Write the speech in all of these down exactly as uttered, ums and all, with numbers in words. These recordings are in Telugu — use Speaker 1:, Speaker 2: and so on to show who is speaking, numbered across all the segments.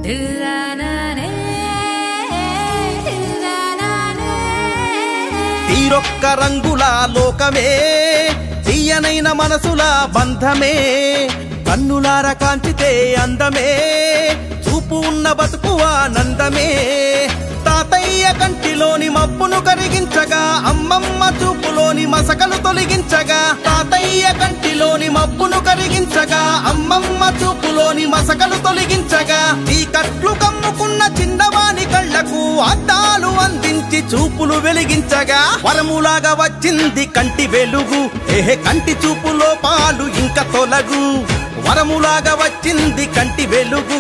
Speaker 1: తీరొక్క రంగుల లోకమే తీయనైన మనసుల బంధమే కన్నులార కాంచితే అందమే చూపు ఉన్న బతుకు ఆనందమే తాతయ్య కంటిలోని మబ్బును కరిగించగా అమ్మమ్మ చూపులోని మసకలు తొలగించగా తాతయ్య కంటిలోని మబ్బును కరిగించగా అమ్మమ్మ చూపులోని మసకలు తొలగించగా ఈ కట్లు కమ్ముకున్న చిన్నవాని కళ్ళకు అద్దాలు అందించి చూపులు వెలిగించగా వరములాగా వచ్చింది కంటి వెలుగు ఏహే కంటి చూపులో పాలు ఇంకా తొలగు వరములాగా వచ్చింది కంటి వెలుగు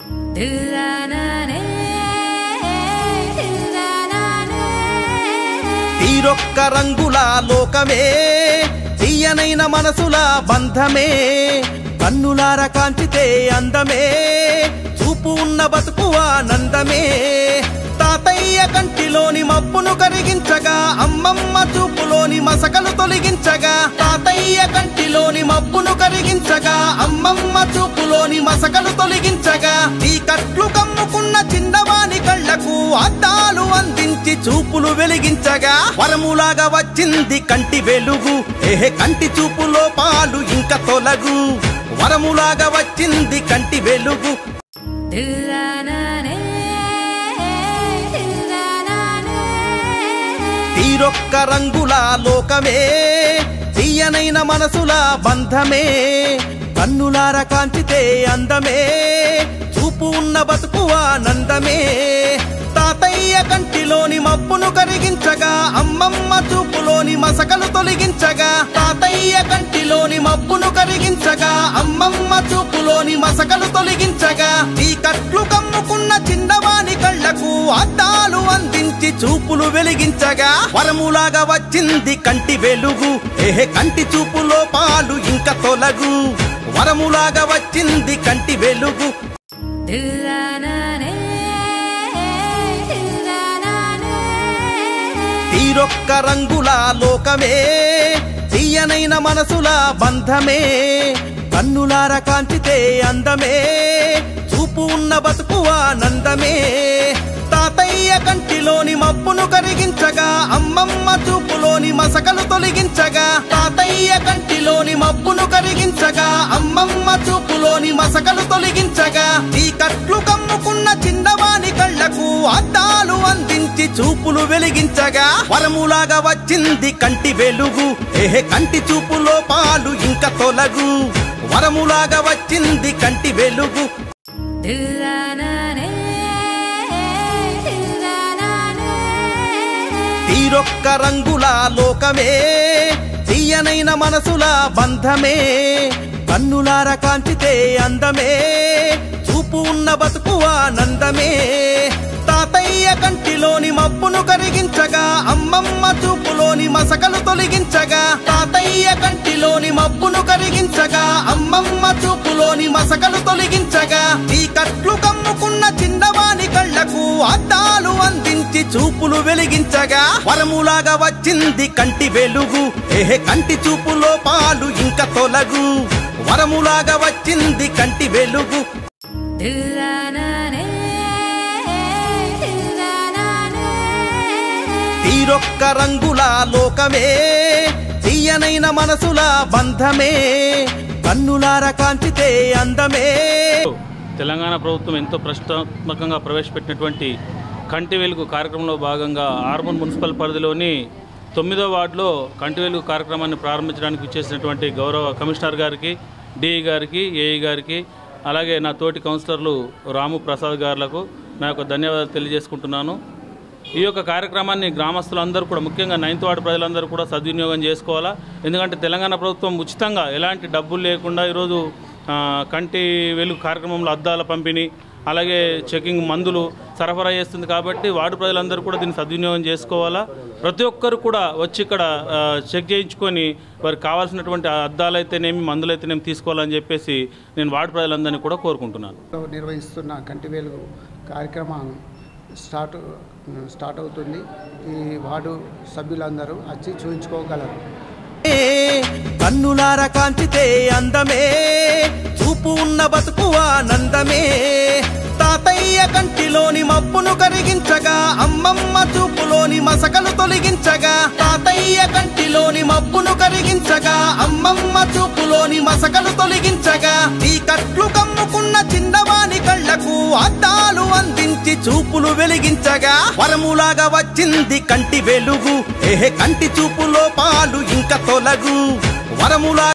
Speaker 1: తీరొక్క రంగుల లోకమే తీయనైన మనసుల బంధమే కన్నులార కాంచితే అందమే చూపు ఉన్న బతుకు ఆనందమే తాతయ్య కంటిలోని మబ్బును కరిగించగా అమ్మమ్మ చూపులోని మసకలు తొలగించగా తాతయ్య కంటిలోని మబ్బును కరిగించగా అమ్మమ్మ చూపులోని మసకలు తొలగించగా ఈ కట్లు కమ్ముకున్న చిన్నవాని కళ్ళకు అద్దాలు అందించి చూపులు వెలిగించగా వరములాగా వచ్చింది కంటి వెలుగు ఏహే కంటి చూపులో పాలు ఇంకా తొలగు వరములాగా వచ్చింది కంటి వెలుగు తీరొక్క రంగుల లోకమే తీయనైన మనసుల బంధమే కన్నులార కాంచితే అందమే చూపు ఉన్న బతుకు ఆనందమే తాతయ్య కంటిలోని మబ్బును కరిగించగా అమ్మమ్మ చూపులోని మసకలు తొలగించగా తాతయ్య కంటిలోని మబ్బును కరిగించగా అమ్మమ్మ చూపులోని మసకలు తొలగించగా ఈ కట్లు కమ్ముకున్న చిన్నవాని కళ్ళకు అద్దాలు అందించి చూపులు వెలిగించగా వరములాగా వచ్చింది కంటి వెలుగు ఏహే కంటి చూపులో పాలు ఇంకా తొలగు వరములాగా వచ్చింది కంటి వెలుగు తీరొక్క రంగుల లోకమే తీయనైన మనసుల బంధమే కన్నులార కాంచితే అందమే చూపు ఉన్న బతుకు ఆనందమే తాతయ్య కంటిలోని మబ్బును కరిగించగా అమ్మమ్మ చూపులోని మసకలు తొలగించగా తాతయ్య కంటిలోని మబ్బును కరిగించగా అమ్మమ్మ చూపులోని మసకలు తొలగించగా ఈ కట్లు కమ్ముకున్న చిన్నవాని కళ్ళకు అద్దాలు అందించి చూపులు వెలిగించగా వరములాగా వచ్చింది కంటి వెలుగు ఏహే కంటి చూపులో పాలు ఇంకా తొలగు వరములాగా వచ్చింది కంటి వెలుగు తీరొక్క రంగుల లోకమే తీయనైన మనసుల బంధమే కన్నులార కాంచితే అందమే చూపు ఉన్న బతుకు ఆనందమే తాతయ్య కంటిలోని మబ్బును కరిగించగా అమ్మమ్మ చూపులోని మసకలు తొలగించగా తాతయ్య కంటిలోని మబ్బును కరిగించగా అమ్మమ్మ చూపులోని మసకలు తొలగించగా ఈ కట్లు కమ్ముకున్న చిన్నవాని కళ్ళకు అద్దాలు అందించి చూపులు వెలిగించగా వరములాగా వచ్చింది కంటి వెలుగు ఏహే కంటి చూపులో పాలు ఇంకా తొలగు వరములాగా వచ్చింది కంటి వెలుగు తీరొక్క రంగుల లోకమే తీయనైన మనసుల బంధమే కన్నులార కాంచితే అందమే
Speaker 2: తెలంగాణ ప్రభుత్వం ఎంతో ప్రతిష్టాత్మకంగా ప్రవేశపెట్టినటువంటి కంటి వెలుగు కార్యక్రమంలో భాగంగా ఆర్మూర్ మున్సిపల్ పరిధిలోని తొమ్మిదో వార్డులో కంటి వెలుగు కార్యక్రమాన్ని ప్రారంభించడానికి విచ్చేసినటువంటి గౌరవ కమిషనర్ గారికి, డిఈ గారికి, ఏఈ గారికి, అలాగే నా తోటి కౌన్సిలర్లు రాము ప్రసాద్ గారులకు నా యొక్క ధన్యవాదాలు తెలియజేసుకుంటున్నాను. ఈ యొక్క కార్యక్రమాన్ని గ్రామస్తులందరూ కూడా, ముఖ్యంగా నైన్త్ వార్డు ప్రజలందరూ కూడా సద్వినియోగం చేసుకోవాలా. ఎందుకంటే తెలంగాణ ప్రభుత్వం ఉచితంగా ఎలాంటి డబ్బులు లేకుండా ఈరోజు కంటి వెలుగు కార్యక్రమంలో అద్దాల పంపిణీ, అలాగే చెకింగ్ మందులు సరఫరా చేస్తుంది. కాబట్టి వార్డు ప్రజలందరూ కూడా దీన్ని సద్వినియోగం చేసుకోవాలా. ప్రతి ఒక్కరు కూడా వచ్చి ఇక్కడ చెక్ చేయించుకొని వారికి కావాల్సినటువంటి అద్దాలు అయితేనేమి మందులు అయితేనేమి తీసుకోవాలని చెప్పేసి నేను వార్డు ప్రజలందరినీ కూడా కోరుకుంటున్నాను.
Speaker 3: నిర్వహిస్తున్న కంటి వెలుగు కార్యక్రమం స్టార్ట్ స్టార్ట్ అవుతుంది. ఈ వార్డు సభ్యులందరూ వచ్చి చూయించుకోగలరు.
Speaker 1: కన్నులార కాంచితే అందమే చూపు ఉన్న బతుకు ఆనందమే తాతయ్య కంటిలోని మబ్బును కరిగించగా అమ్మమ్మ చూపులోని మసకలు తొలగించగా తాతయ్య కంటిలోని మబ్బును కరిగించగా అమ్మమ్మ చూపులోని మసకలు తొలగించగా చీకట్లు కమ్ముకున్న చిన్నవాని కళ్ళకు అద్దాలు అందించి చూపులు వెలిగించగా వరములాగా వచ్చింది కంటి వెలుగు ఏహే కంటి చూపులో పాలు ఇంకా తొలగు వరములా